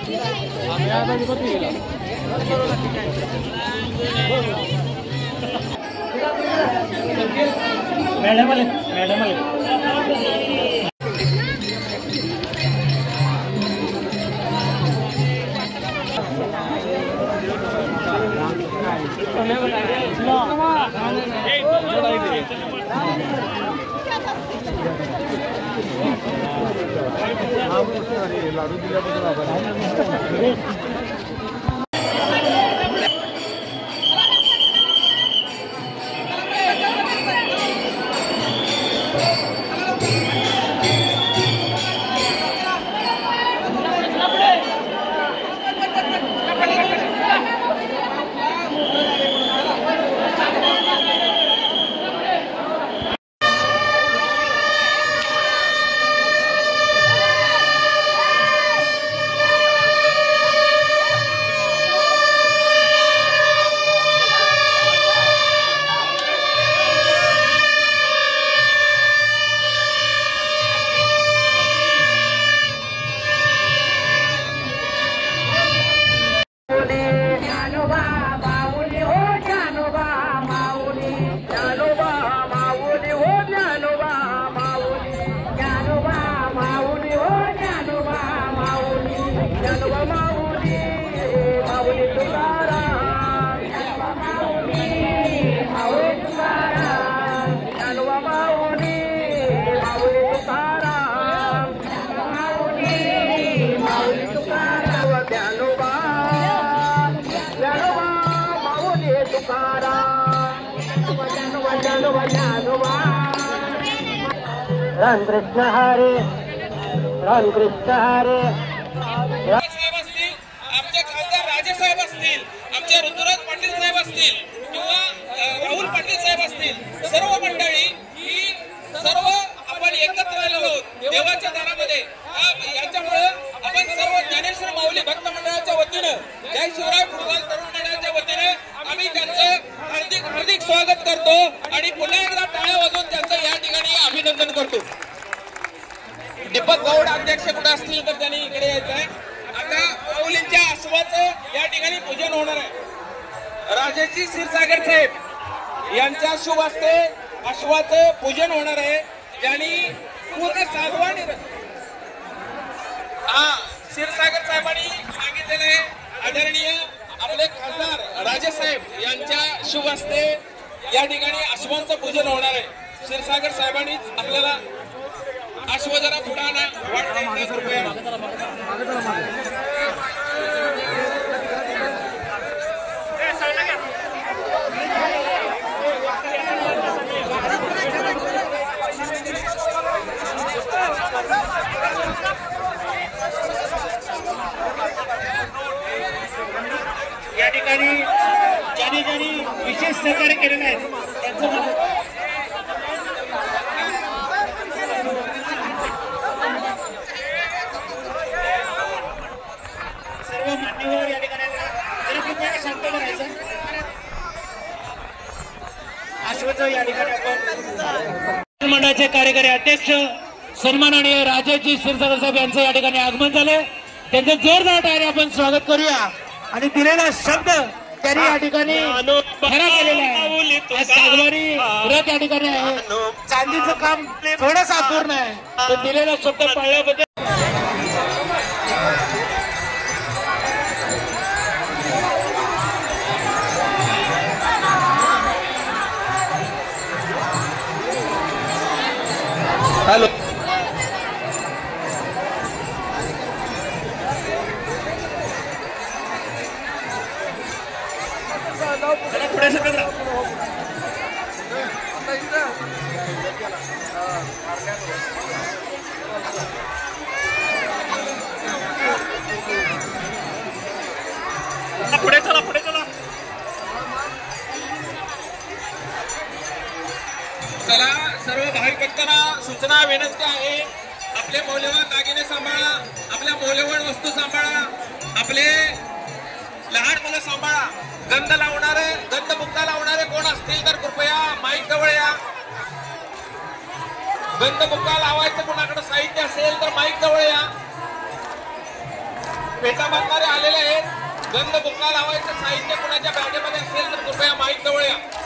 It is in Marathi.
मॅडम आले मॅडम आले लाडू दिल्याबद्दल राम कृष्ण हरे राम कृष्ण हरे साहेब असतील, आमचे खासदार राजेसाहेब असतील, आमचे ऋतुराज पाटील साहेब असतील किंवा राहुल पाटील साहेब असतील, सर्व मंडळी ही सर्व आपण एकत्र आलेलो आहोत देवाच्या दारामध्ये. याच्यामुळे आपण सर्व ज्ञानेश्वर माऊली भक्त मंडळाच्या वतीनं जय शिवराय फुटबॉल तरुण मंडळाच्या वतीने आम्ही त्यांचं हार्दिक हार्दिक स्वागत करतो आणि पुन्हा एकदा टाळ्या वाजवून त्यांचं या ठिकाणी अभिनंदन करतो. दीपक गौड अध्यक्ष कुठे असतील तर त्यांनी इकडे यायचं आहे. आता माऊलींच्या अश्वाचं या ठिकाणी पूजन होणार आहे. राजेजी क्षीरसागर साहेब यांच्या शुभ हस्ते अश्वाचं पूजन होणार आहे. ज्यांनी पूर्ण साधवानी क्षीरसागर साहेबांनी सांगितलेले आदरणीय आपले खासदार राजेसाहेब यांच्या शुभ हस्ते या ठिकाणी अश्वांचं पूजन होणार आहे. क्षीरसागर साहेबांनी आपल्याला अश्व जरा पुढे आणा वाटत कृपया. या ठिकाणी ज्यांनी ज्यांनी विशेष सहकार्य केलेलं आहे त्यांचं सर्व मान्यवर या ठिकाणी जरा कृपया शांत करायचं. अश्वचं या ठिकाणी आपण मंडळाचे कार्यकारी अध्यक्ष सन्माननीय राजेजी क्षीरसागर साहेब यांचं या ठिकाणी आगमन झालं. त्यांचं जोरदार टाळ्याने आपण स्वागत करूया आणि दिलेला शब्द त्यांनी या ठिकाणी खरा केलेला आहे. सागवारी रथ या ठिकाणी आहे. चांदीचं काम थोडंसं अपूर्ण आहे पण दिलेला शब्द पाळल्याबद्दल हॅलो पुढे सगळं पुढे चला पुढे चला. चला सर्व भाविक भक्तांना सूचना विनंती आहे. आपले मौल्यवान दागिने सांभाळा, आपल्या मौल्यवान वस्तू सांभाळा, आपले लहान मुलं सांभाळा. गंध लावणारे गंधमुक्ता लावणारे कोण असतील तर कृपया माईक जवळ या. गंधमुक्ता लावायचं कोणाकडे साहित्य असेल तर माईक जवळ या. पेटा बांधणारे आलेले आहेत. गंध बुक्का लावायचं साहित्य कुणाच्या बॅगेमध्ये असेल तर कृपया माईक जवळ या.